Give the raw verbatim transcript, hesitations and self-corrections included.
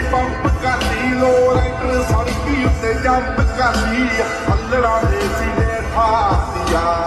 pump करदी low rider सड़की उत्ते jump करदी अल्लड़ा ने सीने ठा दिया